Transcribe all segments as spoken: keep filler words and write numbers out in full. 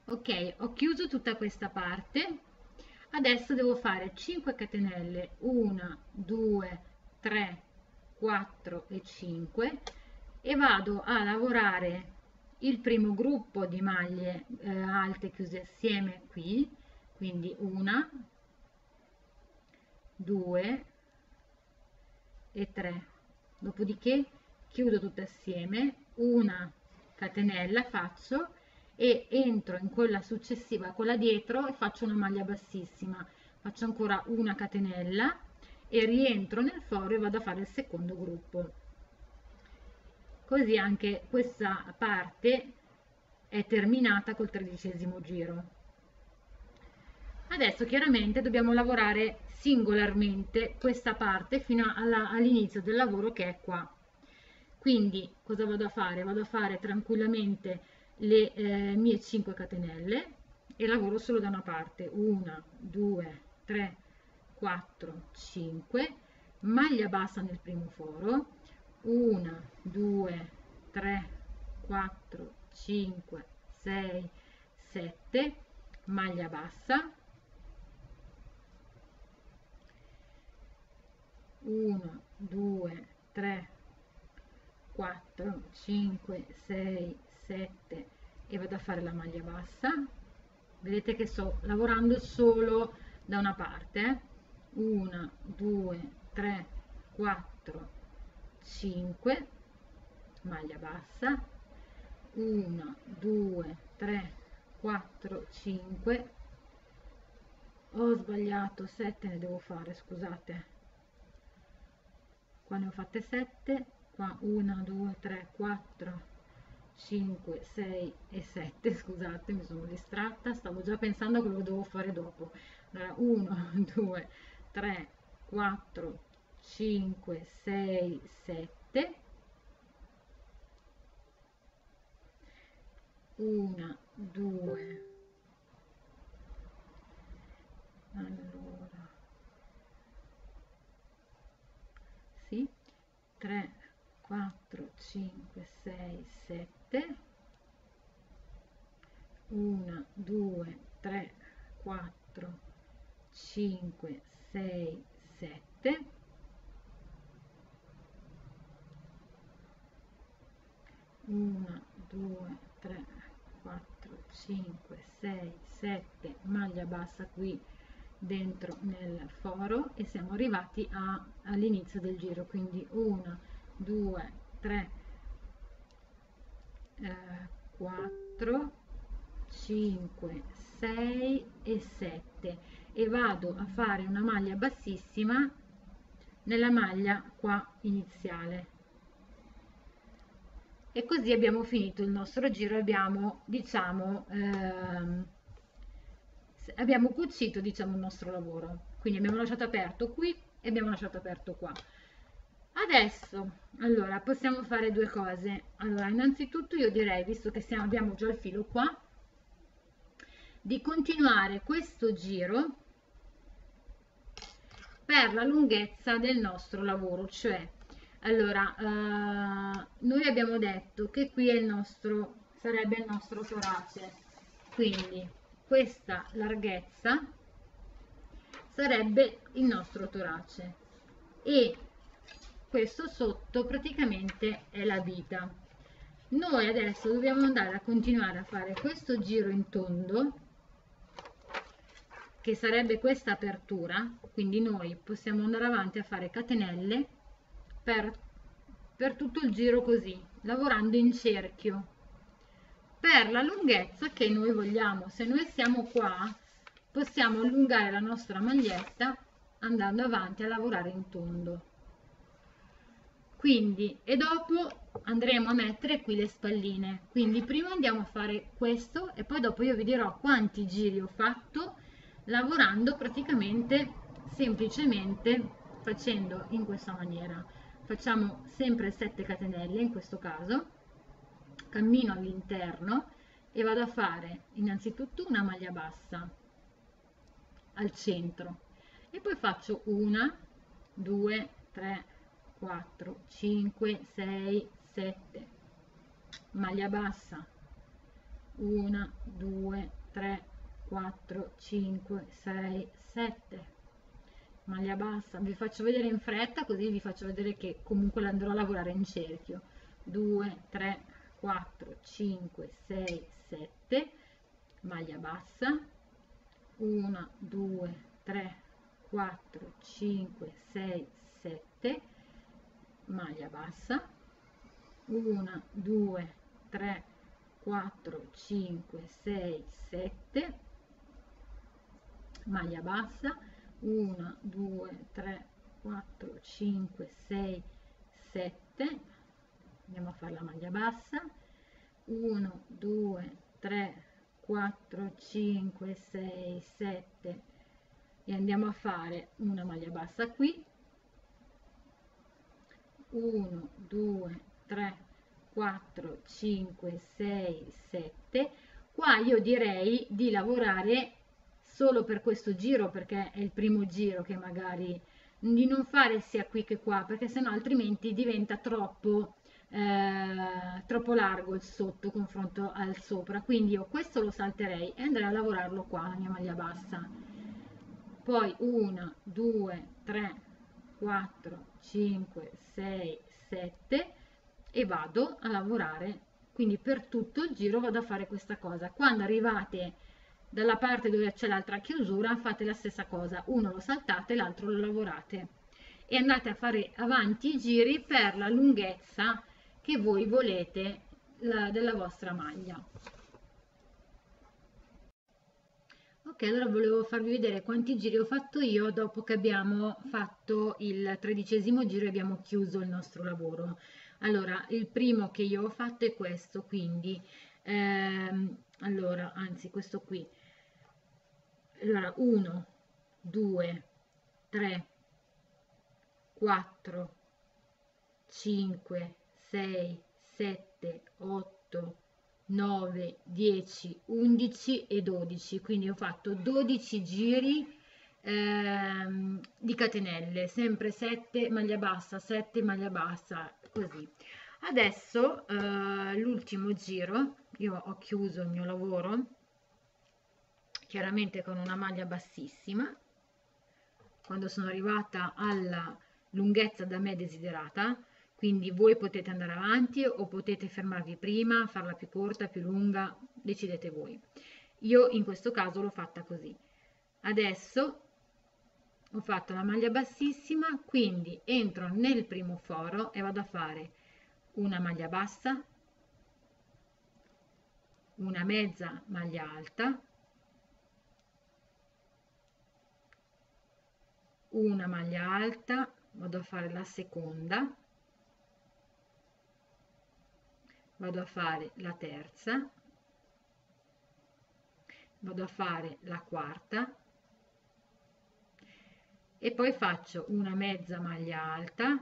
Ok, ho chiuso tutta questa parte. Adesso devo fare cinque catenelle, uno, due, tre, quattro e cinque, e vado a lavorare il primo gruppo di maglie eh, alte chiuse assieme qui, quindi una, due e tre. Dopodiché chiudo tutte assieme, una catenella faccio e entro in quella successiva, quella dietro, e faccio una maglia bassissima, faccio ancora una catenella e rientro nel foro e vado a fare il secondo gruppo. Così anche questa parte è terminata col tredicesimo giro. Adesso chiaramente dobbiamo lavorare singolarmente questa parte fino all'inizio del lavoro, che è qua. Quindi cosa vado a fare? Vado a fare tranquillamente le eh, mie cinque catenelle e lavoro solo da una parte, uno, due, tre, quattro, cinque, maglia bassa nel primo foro, uno, due, tre, quattro, cinque, sei, sette, maglia bassa, uno, due, tre, quattro, cinque, sei, sette, e vado a fare la maglia bassa. Vedete che sto lavorando solo da una parte, uno, due, tre, quattro, cinque, maglia bassa, uno, due, tre, quattro, cinque, ho sbagliato, sette ne devo fare, scusate, qua ne ho fatte sette, qua uno, due, tre, quattro, cinque, sei e sette, scusate, mi sono distratta, stavo già pensando a quello che devo fare dopo. Allora, uno, due, tre, quattro, cinque, sei, sette, uno, due, allora, sì, tre, quattro, cinque, sei, sette, uno, due, tre, quattro, cinque, sei, sette, uno, due, tre, quattro, cinque, sei, sette, maglia bassa qui dentro nel foro, e siamo arrivati all'inizio del giro, quindi uno, due, tre, quattro, cinque, sei e sette, e vado a fare una maglia bassissima nella maglia qua iniziale, e così abbiamo finito il nostro giro. Abbiamo, diciamo, ehm, abbiamo cucito, diciamo, il nostro lavoro, quindi abbiamo lasciato aperto qui e abbiamo lasciato aperto qua. Adesso, allora, possiamo fare due cose. Allora, innanzitutto io direi, visto che siamo, abbiamo già il filo qua, di continuare questo giro per la lunghezza del nostro lavoro, cioè, allora, eh, noi abbiamo detto che qui è il nostro, sarebbe il nostro torace, quindi questa larghezza sarebbe il nostro torace e questo sotto praticamente è la vita. Noi adesso dobbiamo andare a continuare a fare questo giro in tondo, che sarebbe questa apertura, quindi noi possiamo andare avanti a fare catenelle per, per tutto il giro così, lavorando in cerchio per la lunghezza che noi vogliamo. Se noi siamo qua, possiamo allungare la nostra maglietta andando avanti a lavorare in tondo. Quindi, e dopo andremo a mettere qui le spalline, quindi prima andiamo a fare questo e poi dopo io vi dirò quanti giri ho fatto lavorando praticamente semplicemente facendo in questa maniera. Facciamo sempre sette catenelle in questo caso, cammino all'interno e vado a fare innanzitutto una maglia bassa al centro e poi faccio una, due, tre, quattro, cinque, sei, sette, maglia bassa, uno, due, cinque, sei, sette, maglia bassa. Vi faccio vedere in fretta, così vi faccio vedere che comunque andrò a lavorare in cerchio. due, tre, quattro, cinque, sei, sette, maglia bassa, uno, due, tre, quattro, cinque, sei, sette, maglia bassa, uno, due, tre, quattro, cinque, sei, sette, maglia bassa, uno, due, tre, quattro, cinque, sei, sette, andiamo a fare la maglia bassa, uno, due, tre, quattro, cinque, sei, sette e andiamo a fare una maglia bassa qui, uno, due, tre, quattro, cinque, sei, sette. Qua io direi di lavorare solo per questo giro, perché è il primo giro, che magari di non fare sia qui che qua, perché sennò altrimenti diventa troppo eh, troppo largo il sotto confronto al sopra. Quindi io questo lo salterei e andrei a lavorarlo qua, la mia maglia bassa. Poi uno, due, tre, quattro, cinque, sei, sette e vado a lavorare. Quindi per tutto il giro vado a fare questa cosa. Quando arrivate dalla parte dove c'è l'altra chiusura fate la stessa cosa, uno lo saltate, l'altro lo lavorate e andate a fare avanti i giri per la lunghezza che voi volete la, della vostra maglia. Ok, allora volevo farvi vedere quanti giri ho fatto io dopo che abbiamo fatto il tredicesimo giro e abbiamo chiuso il nostro lavoro. Allora, il primo che io ho fatto è questo, quindi ehm, allora, anzi questo qui. Allora, uno, due, tre, quattro, cinque, sei, sette, otto, nove, dieci, undici e dodici. Quindi ho fatto dodici giri ehm, di catenelle, sempre sette maglia bassa, sette maglia bassa, così. Adesso eh, l'ultimo giro, io ho chiuso il mio lavoro chiaramente con una maglia bassissima. Quando sono arrivata alla lunghezza da me desiderata, quindi voi potete andare avanti o potete fermarvi prima, farla più corta, più lunga, decidete voi. Io in questo caso l'ho fatta così. Adesso ho fatto la maglia bassissima, quindi entro nel primo foro e vado a fare una maglia bassa, una mezza maglia alta, una maglia alta, vado a fare la seconda, vado a fare la terza, vado a fare la quarta e poi faccio una mezza maglia alta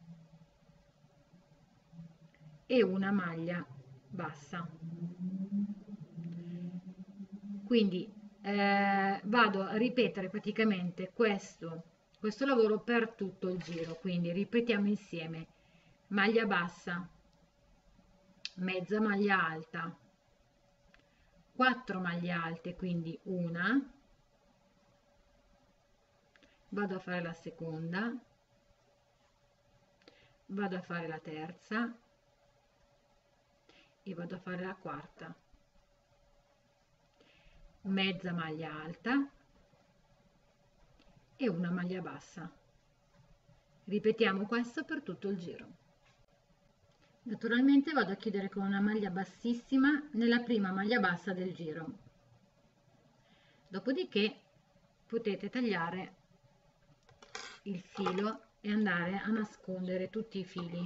e una maglia bassa. Quindi eh, vado a ripetere praticamente questo, questo lavoro per tutto il giro. Quindi ripetiamo insieme: maglia bassa, mezza maglia alta, quattro maglie alte, quindi una, vado a fare la seconda, vado a fare la terza e vado a fare la quarta, mezza maglia alta e una maglia bassa. Ripetiamo questo per tutto il giro. Naturalmente vado a chiudere con una maglia bassissima nella prima maglia bassa del giro. Dopodiché potete tagliare il filo e andare a nascondere tutti i fili.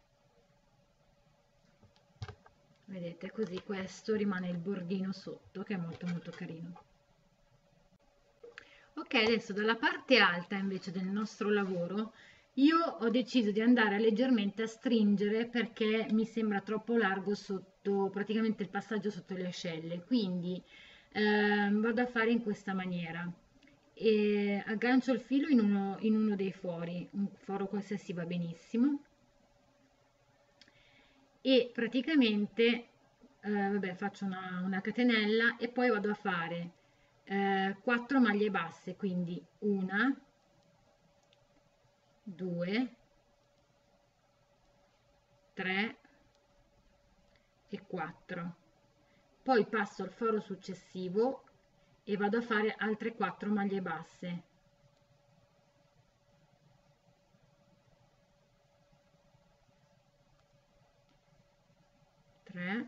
Vedete, così questo rimane il bordino sotto, che è molto molto carino. Ok, adesso dalla parte alta invece del nostro lavoro io ho deciso di andare leggermente a stringere perché mi sembra troppo largo sotto, praticamente il passaggio sotto le ascelle, quindi eh, vado a fare in questa maniera. E aggancio il filo in uno, in uno dei fori, un foro qualsiasi va benissimo, e praticamente eh, vabbè, faccio una, una catenella e poi vado a fare eh, quattro maglie basse, quindi una, due, tre e quattro. Poi passo al foro successivo e vado a fare altre quattro maglie basse. tre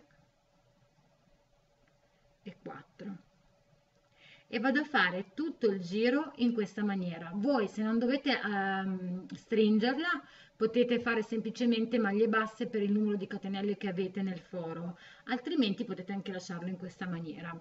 e quattro. E vado a fare tutto il giro in questa maniera. Voi, se non dovete um, stringerla, potete fare semplicemente maglie basse per il numero di catenelle che avete nel foro, altrimenti potete anche lasciarlo in questa maniera.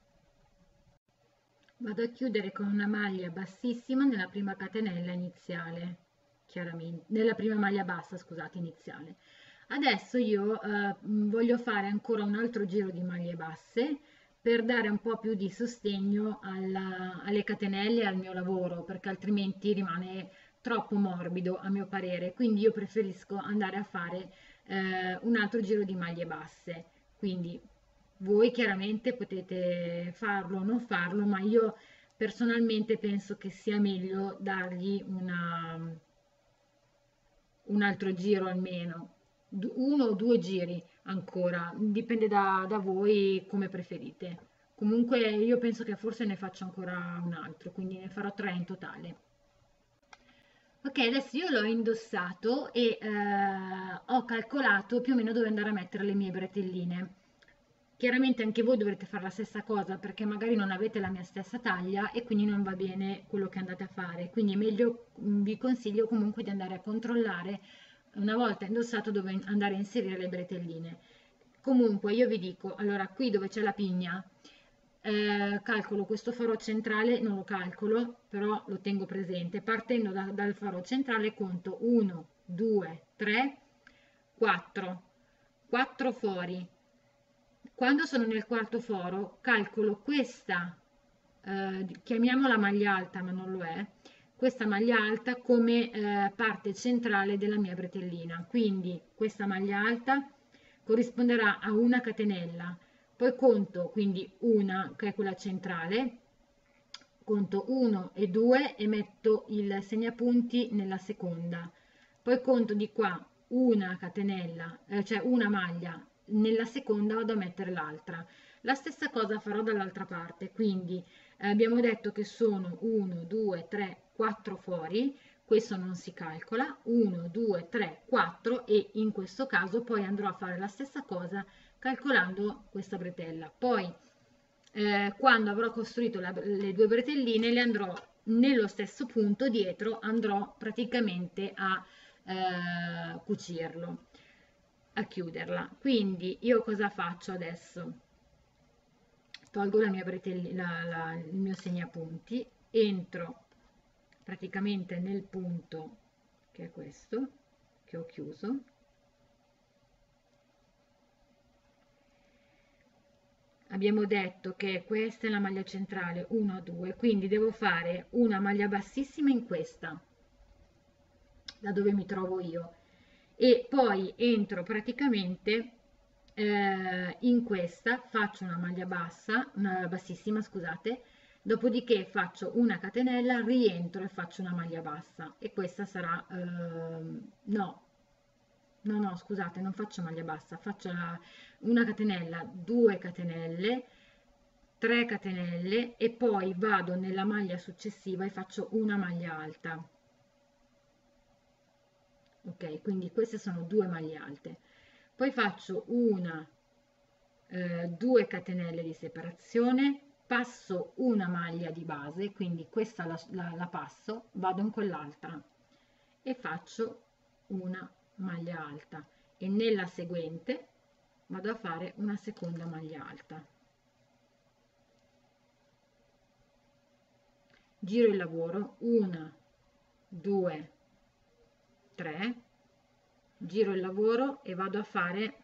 Vado a chiudere con una maglia bassissima nella prima catenella iniziale, chiaramente, nella prima maglia bassa, scusate, iniziale. Adesso io eh, voglio fare ancora un altro giro di maglie basse per dare un po' più di sostegno alla, alle catenelle e al mio lavoro, perché altrimenti rimane troppo morbido a mio parere. Quindi io preferisco andare a fare eh, un altro giro di maglie basse. Quindi voi chiaramente potete farlo o non farlo, ma io personalmente penso che sia meglio dargli una, un altro giro almeno, uno o due giri ancora, dipende da, da voi come preferite. Comunque io penso che forse ne faccio ancora un altro, quindi ne farò tre in totale. Ok, adesso io l'ho indossato e eh, ho calcolato più o meno dove andare a mettere le mie bretelline. Chiaramente anche voi dovrete fare la stessa cosa perché magari non avete la mia stessa taglia e quindi non va bene quello che andate a fare. Quindi è meglio, vi consiglio comunque di andare a controllare una volta indossato dove andare a inserire le bretelline. Comunque io vi dico, allora qui dove c'è la pigna, eh, calcolo questo foro centrale, non lo calcolo, però lo tengo presente. Partendo da, dal foro centrale conto uno, due, tre, quattro, quattro fori. Quando sono nel quarto foro, calcolo questa, eh, chiamiamola maglia alta, ma non lo è, questa maglia alta come eh, parte centrale della mia bretellina. Quindi questa maglia alta corrisponderà a una catenella. Poi conto, quindi una, che è quella centrale, conto uno e due e metto il segnapunti nella seconda. Poi conto di qua una catenella, eh, cioè una maglia, nella seconda vado a mettere l'altra. La stessa cosa farò dall'altra parte, quindi eh, abbiamo detto che sono uno, due, tre, quattro fori, questo non si calcola, uno, due, tre, quattro e in questo caso poi andrò a fare la stessa cosa calcolando questa bretella. Poi eh, quando avrò costruito la, le due bretelline le andrò nello stesso punto dietro, andrò praticamente a eh, cucirlo, a chiuderla. Quindi io cosa faccio adesso? Tolgo la mia bretellina, la, la, il mio segnapunti, entro praticamente nel punto che è questo, che ho chiuso, abbiamo detto che questa è la maglia centrale uno, due, quindi devo fare una maglia bassissima in questa, da dove mi trovo io, e poi entro praticamente eh, in questa, faccio una maglia bassa, una bassissima, scusate, dopodiché faccio una catenella, rientro e faccio una maglia bassa e questa sarà, eh, no, no, no, scusate, non faccio maglia bassa, faccio la, una catenella, due catenelle, tre catenelle e poi vado nella maglia successiva e faccio una maglia alta. Ok, quindi queste sono due maglie alte. Poi faccio una, eh, due catenelle di separazione, passo una maglia di base, quindi questa la, la, la passo, vado in quell'altra e faccio una maglia alta e nella seguente vado a fare una seconda maglia alta. Giro il lavoro, una, due, tre, giro il lavoro e vado a fare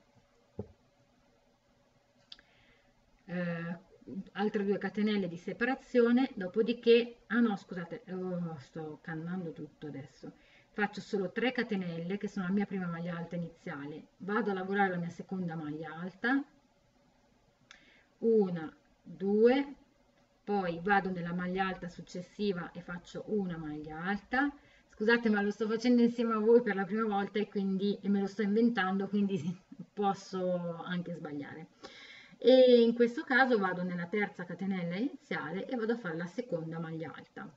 eh, altre due catenelle di separazione, dopodiché, ah no scusate, oh, sto cannando tutto adesso, faccio solo tre catenelle che sono la mia prima maglia alta iniziale, vado a lavorare la mia seconda maglia alta, una, due, poi vado nella maglia alta successiva e faccio una maglia alta. Scusate, ma lo sto facendo insieme a voi per la prima volta e quindi e me lo sto inventando, quindi posso anche sbagliare. E in questo caso vado nella terza catenella iniziale e vado a fare la seconda maglia alta.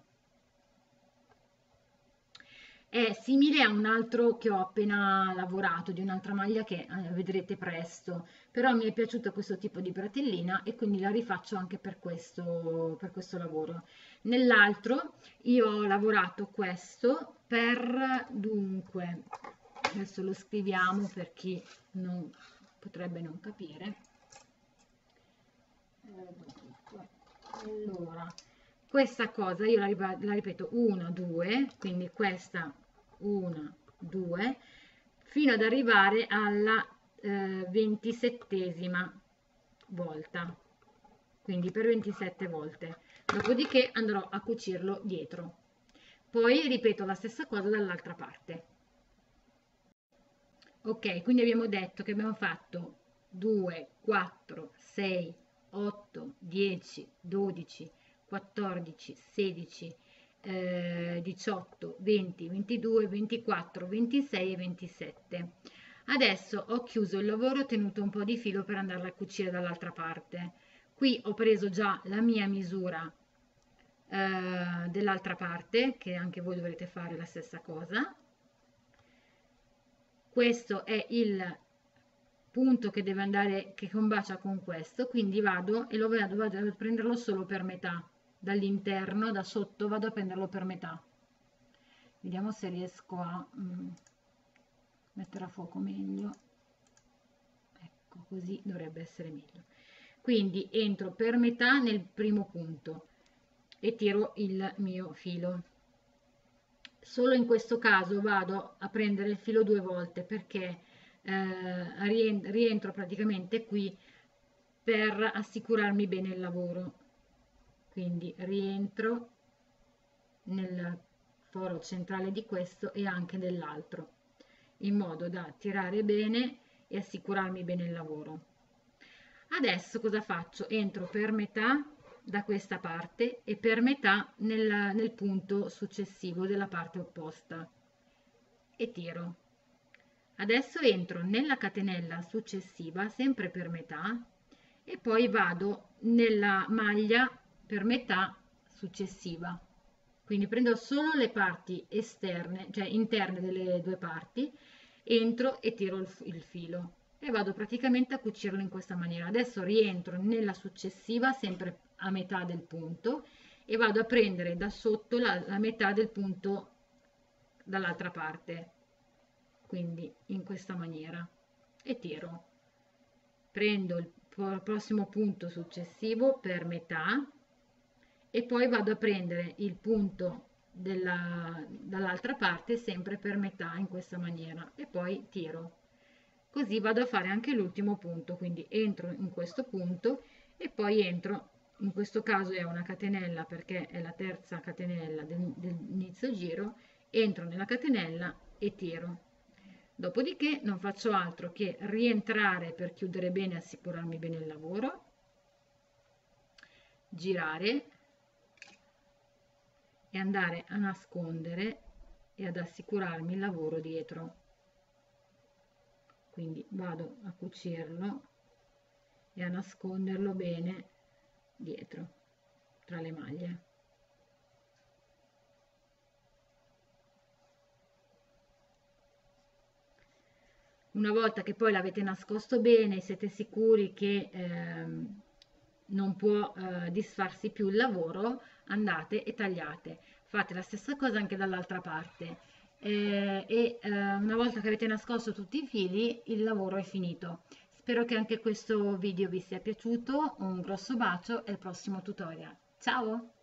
È simile a un altro che ho appena lavorato, di un'altra maglia che eh, vedrete presto, però mi è piaciuto questo tipo di bretellina e quindi la rifaccio anche per questo, per questo lavoro. Nell'altro io ho lavorato questo per, dunque, adesso lo scriviamo per chi non potrebbe non capire. Allora, questa cosa io la, la ripeto uno, due, quindi questa uno, due, fino ad arrivare alla eh, ventisettesima volta, quindi per ventisette volte. Dopodiché andrò a cucirlo dietro. Poi ripeto la stessa cosa dall'altra parte. Ok, quindi abbiamo detto che abbiamo fatto due, quattro, sei, otto, dieci, dodici, quattordici, sedici, eh, diciotto, venti, ventidue, ventiquattro, ventisei e ventisette. Adesso ho chiuso il lavoro, ho tenuto un po' di filo per andarla a cucire dall'altra parte. Qui ho preso già la mia misura eh, dell'altra parte, che anche voi dovrete fare la stessa cosa. Questo è il punto che deve andare, che combacia con questo, quindi vado e lo vado, vado a prenderlo solo per metà, dall'interno, da sotto vado a prenderlo per metà. Vediamo se riesco a mm, mettere a fuoco meglio. Ecco, così dovrebbe essere meglio. Quindi entro per metà nel primo punto e tiro il mio filo. Solo in questo caso vado a prendere il filo due volte perché eh, rientro praticamente qui per assicurarmi bene il lavoro. Quindi rientro nel foro centrale di questo e anche dell'altro, in modo da tirare bene e assicurarmi bene il lavoro. Adesso cosa faccio? Entro per metà da questa parte e per metà nel, nel punto successivo della parte opposta e tiro. Adesso entro nella catenella successiva sempre per metà e poi vado nella maglia per metà successiva, quindi prendo solo le parti esterne, cioè interne delle due parti, entro e tiro il, il filo e vado praticamente a cucirlo in questa maniera. Adesso rientro nella successiva sempre a metà del punto e vado a prendere da sotto la, la metà del punto dall'altra parte, quindi in questa maniera, e tiro. Prendo il prossimo punto successivo per metà e poi vado a prendere il punto dall'altra parte sempre per metà in questa maniera e poi tiro. Così vado a fare anche l'ultimo punto, quindi entro in questo punto e poi entro, in questo caso è una catenella perché è la terza catenella del, dell'inizio giro, entro nella catenella e tiro. Dopodiché non faccio altro che rientrare per chiudere bene e assicurarmi bene il lavoro, girare e andare a nascondere e ad assicurarmi il lavoro dietro. Quindi vado a cucirlo e a nasconderlo bene dietro, tra le maglie. Una volta che poi l'avete nascosto bene, siete sicuri che ehm, non può eh, disfarsi più il lavoro, andate e tagliate. Fate la stessa cosa anche dall'altra parte eh, e eh, una volta che avete nascosto tutti i fili, il lavoro è finito. Spero che anche questo video vi sia piaciuto, un grosso bacio e al prossimo tutorial. Ciao!